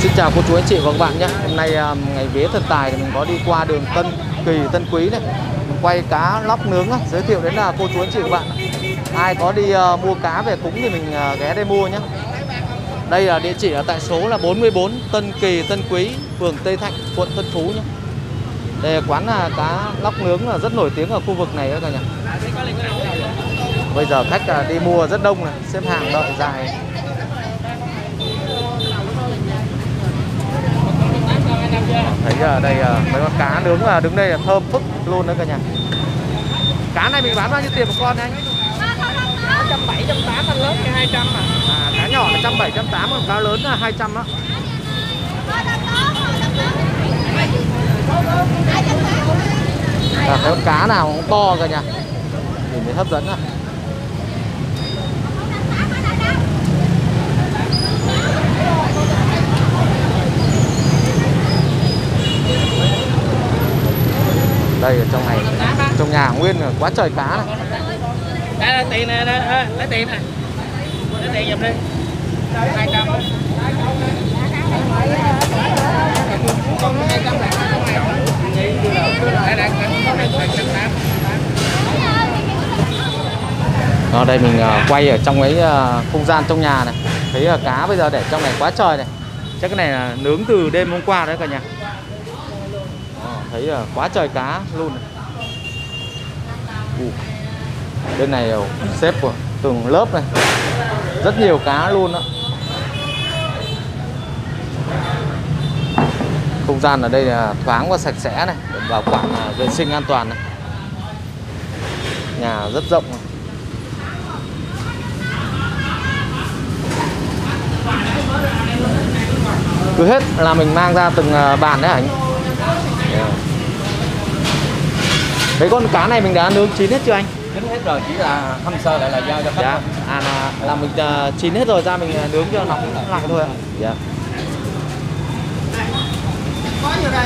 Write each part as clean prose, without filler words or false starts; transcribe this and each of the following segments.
Xin chào cô chú anh chị và các bạn nhé. Hôm nay ngày vía thần tài thì mình có đi qua đường Tân Kỳ, Tân Quý này, mình quay cá lóc nướng á, giới thiệu đến là cô chú anh chị và các bạn. Ai có đi mua cá về cúng thì mình ghé đây mua nhé. Đây là địa chỉ ở tại số là 44 Tân Kỳ, Tân Quý, phường Tây Thạnh, quận Tân Phú nhé. Đây là quán cá lóc nướng là rất nổi tiếng ở khu vực này đó cả nhà. Bây giờ khách đi mua rất đông này, xếp hàng đợi dài. Thấy ở đây mấy con cá nướng là đứng đây là thơm phức luôn đó cả nhà. Cá này mình bán bao nhiêu tiền một con anh? 170, 180, con lớn thì 200 mà. Cá nhỏ là 170, 180, còn cá lớn là 200 á. Cái con cá nào cũng to cả nhà, nhìn thấy hấp dẫn à. Đây ở trong này, trong nhà nguyên là quá trời cá này. Đây là tiền nè, lấy tiền nè, lấy tiền giùm đi. 200. Con 200 này. Ở đây mình quay ở trong cái không gian trong nhà này, thấy cá bây giờ để trong này quá trời này. Chắc cái này là nướng từ đêm hôm qua đấy cả nhà. Thấy quá trời cá luôn này. Bên này xếp của từng lớp này, rất nhiều cá luôn đó. Không gian ở đây là thoáng và sạch sẽ này, bảo quản vệ sinh an toàn này. Nhà rất rộng này. Cứ hết là mình mang ra từng bàn đấy ảnh. Mấy con cá này mình đã nướng chín hết chưa anh? Chín hết rồi, chỉ là hâm sơ lại là giao cho khách. Dạ. Là mình chín hết rồi ra mình nướng cho nóng lại thôi ạ. Dạ. Có nhiều đây.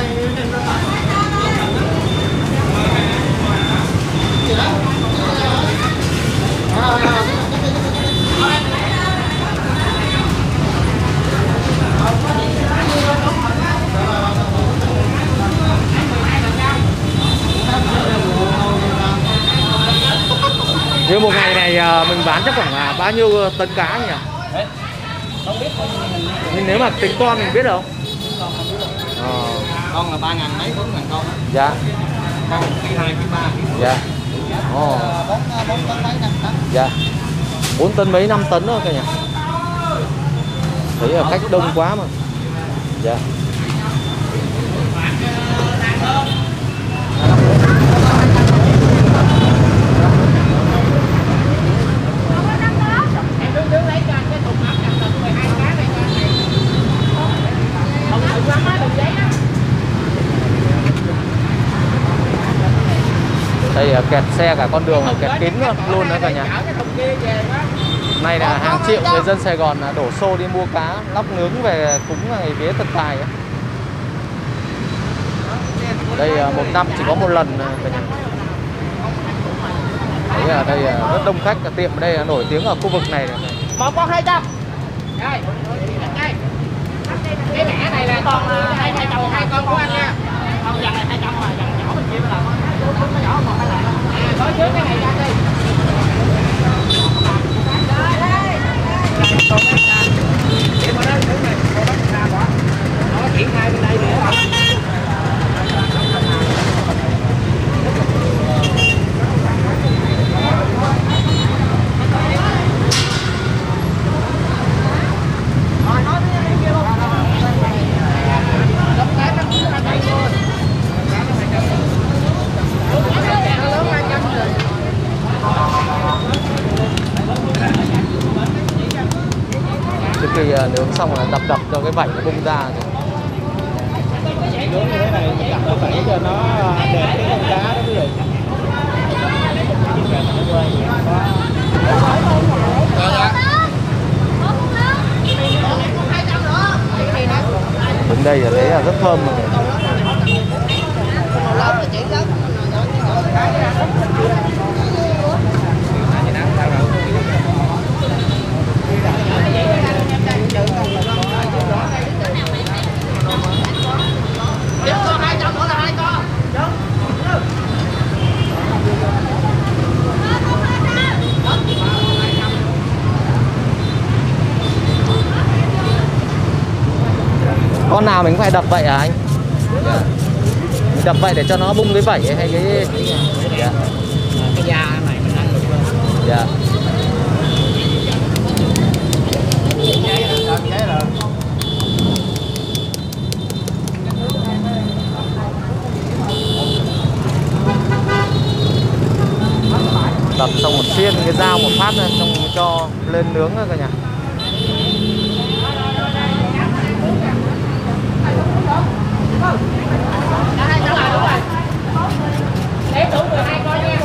Như một ngày này mình bán chắc khoảng bao nhiêu tấn cá nhỉ? Không biết. Nhưng nếu mà tính con mình biết không? Con là 3.000 mấy 4.000 con. Dạ. Con ký 2, ký 3, ký 4. Dạ. 4 tấn mấy 5 tấn. Dạ. 4 tấn mấy 5 tấn thôi cả nhà. Thấy là khách đông quá mà. Dạ. Đây kẹt xe cả con đường, kẹt kín luôn đó cả nhà. Nay là hàng triệu người dân Sài Gòn đổ xô đi mua cá lóc nướng về cúng ngày vía thần tài. Đây một năm chỉ có một lần cả nhà. Đấy ở đây rất đông khách, tiệm ở đây là nổi tiếng ở khu vực này. Một con 200. Rồi. Cái mẻ này là con 2 con của anh nha. Con dần này 200 rồi, dần nhỏ mình chia là con nhỏ còn phải lại. Nói trước cái này ra đi. Điểm vào đó thứ này, con bắt ra bỏ. Nó triển khai bên đây nữa. Trước khi nướng xong là đập cho cái vảy nó bung ra. Nướng như thế này mình đập cái vảy cho nó đẹp cái con cá đó quý vị. Đứng đây là thấy là rất thơm rồi. Con nào mình cũng phải đập vậy hả anh? Dạ. Mình đập vậy để cho nó bung cái vảy ấy, hay cái dạ. Cái da này mình ăn được luôn. Dạ. Đập xong một xiên cái dao một phát này, xong cho lên nướng rồi cả nhà. Để đủ 12 con nha.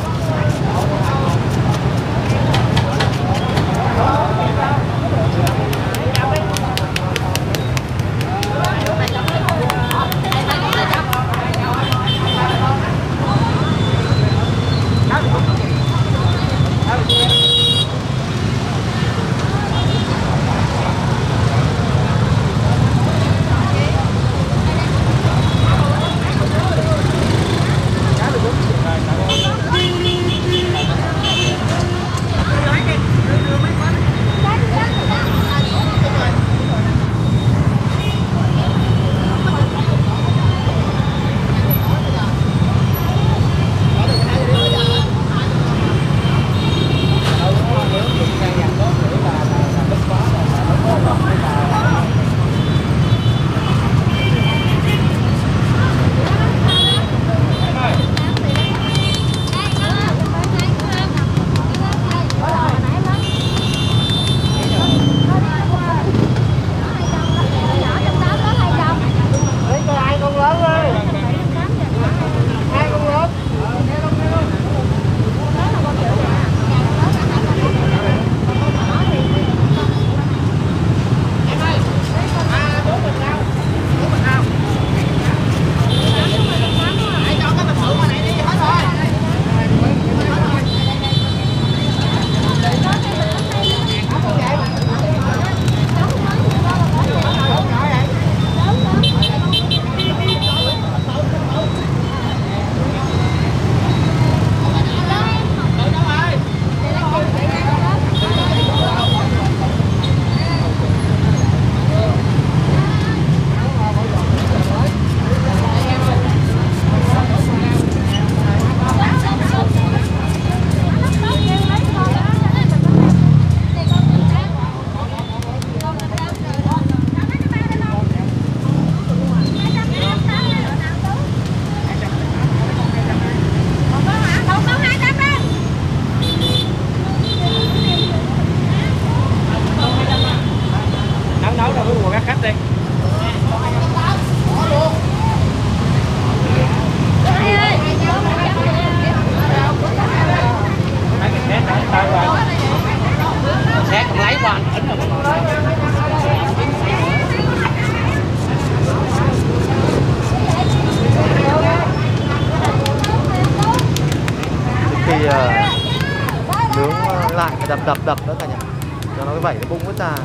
nướng lại phải đập nữa cả nhà, cho nó cái vảy nó bung hết ra.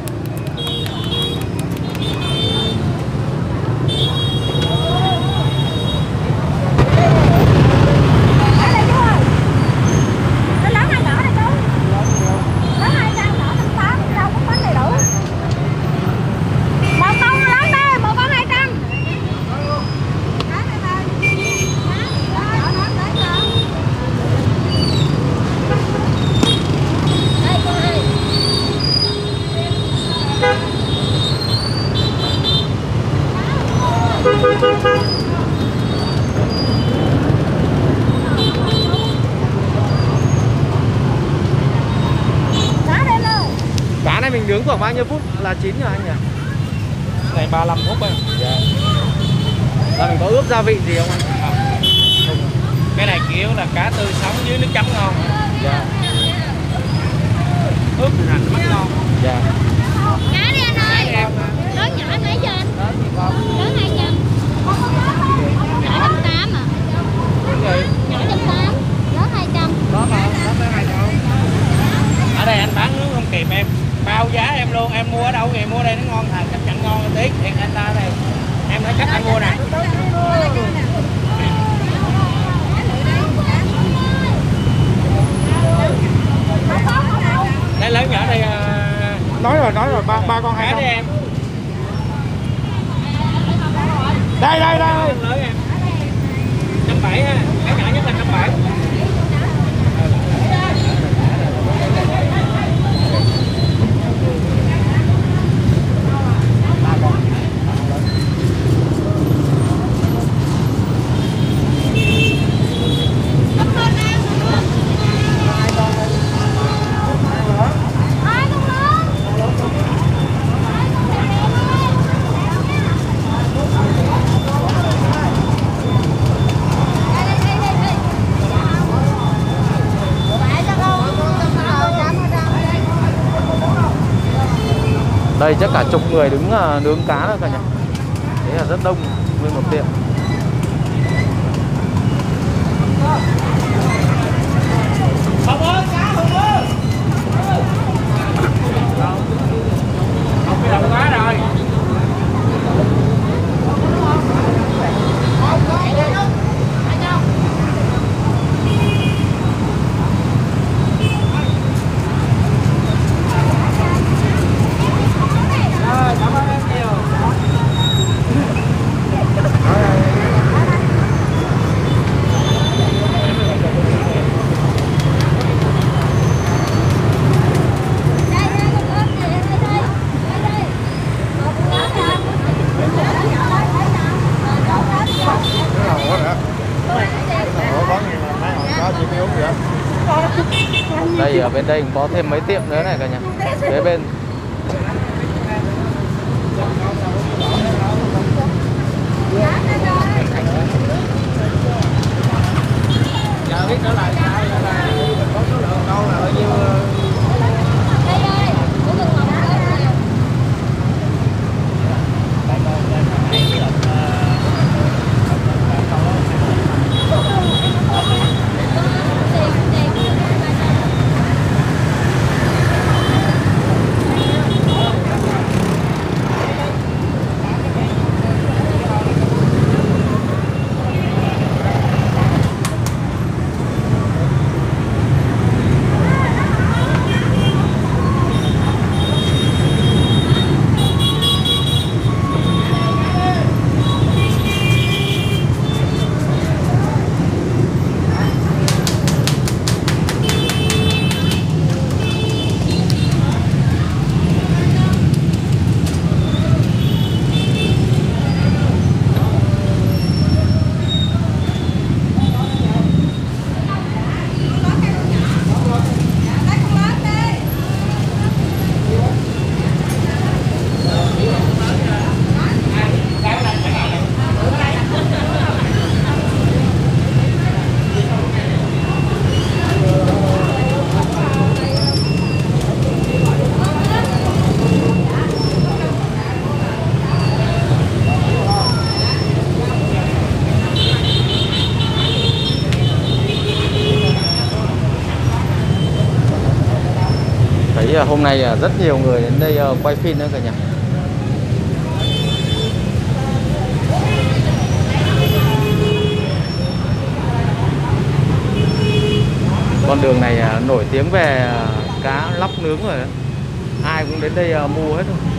Cá này mình nướng khoảng bao nhiêu phút là chín rồi anh nhỉ? Này 35 phút ấy. Dạ. Là mình có ướp gia vị gì không anh? Không. Cái này kiểu là cá tươi sống với nước chấm ngon. Dạ. Ướp hành mắt ngon. Dạ. Cá đi anh ơi. Lớn nhỏ em lấy cho anh. Lớn 200. Nhỏ 180 à? Nhỏ 180, lớn 200. Đó mà, đó tới 200. Ở đây anh bán nước không kịp em. Bao giá em luôn, em mua ở đâu thì mua đây nó ngon thật, chắc chắn ngon tí. Hiện anh ta đây. Em nói chắc anh mua nè. Đây lớn nhỏ đây. Nói rồi, ba con 200. Đi em. Đây đây đây. Lớn em. 170 ha. Cái nhỏ nhất là 170. Đây chắc cả chục người đứng nướng cá nữa cả nhà. Thế là rất đông nguyên một tiệm. Không ơi, cá không ơi. Không biết làm quá rồi. Cảm ơn em nhiều. Đây ở bên đây cũng có thêm mấy tiệm nữa này cả nhà. Kế bên. Giờ biết trở lại có số lượng đâu là bao nhiêu. Thấy hôm nay rất nhiều người đến đây quay phim nữa cả nhà. Con đường này nổi tiếng về cá lóc nướng rồi đó. Ai cũng đến đây mua hết rồi.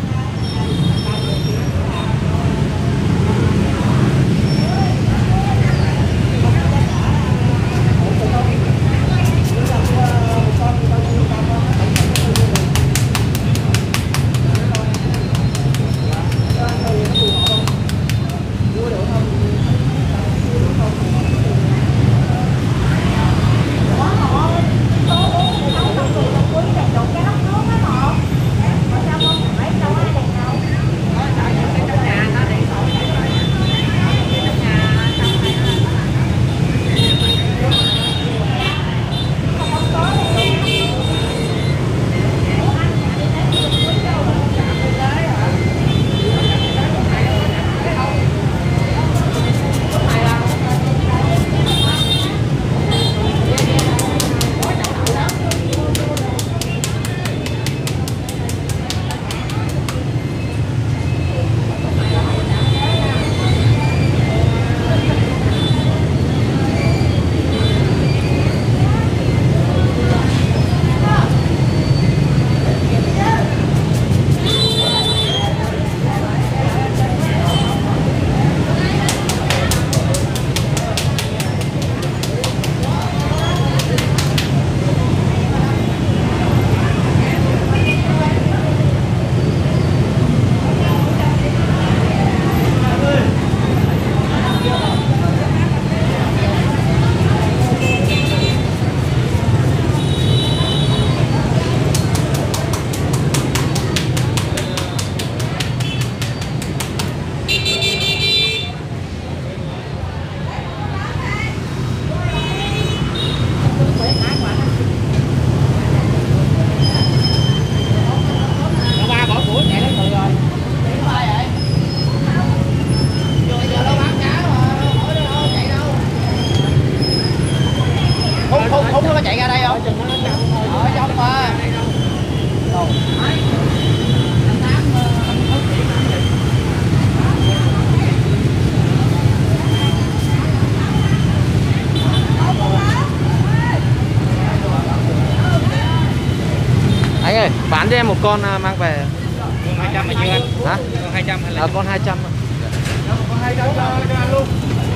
em một con mang về. Con 200 là nhiêu anh? Hả? Con 200 hay là Con 200. con 200 cho anh luôn.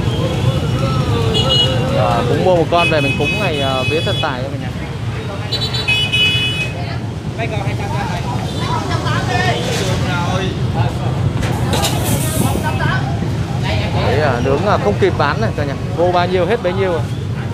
Cũng mua một con về mình cúng ngày vía thần tài cho mình nha. Mấy con 200 cho anh này. Đấy, nướng không kịp bán này cả nhà. Vô bao nhiêu hết bấy nhiêu rồi.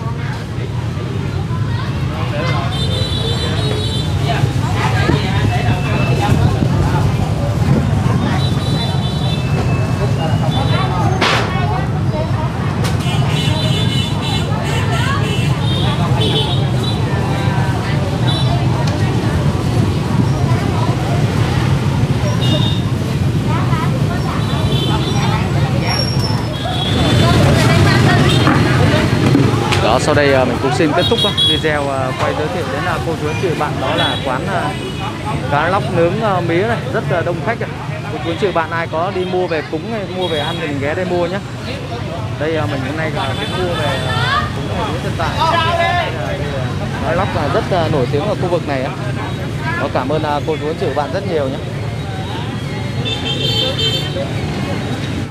Đó, sau đây mình cũng xin kết thúc video quay giới thiệu đến cô chú anh chị bạn, đó là quán cá lóc nướng mía này, rất là đông khách. Cô chú anh chị bạn ai có đi mua về cúng hay mua về ăn thì mình ghé đây mua nhé. Đây mình hôm nay cũng mua về cúng ngày vía thần tài. Cá lóc là rất nổi tiếng ở khu vực này. Có cảm ơn cô chú anh chị bạn rất nhiều nhé.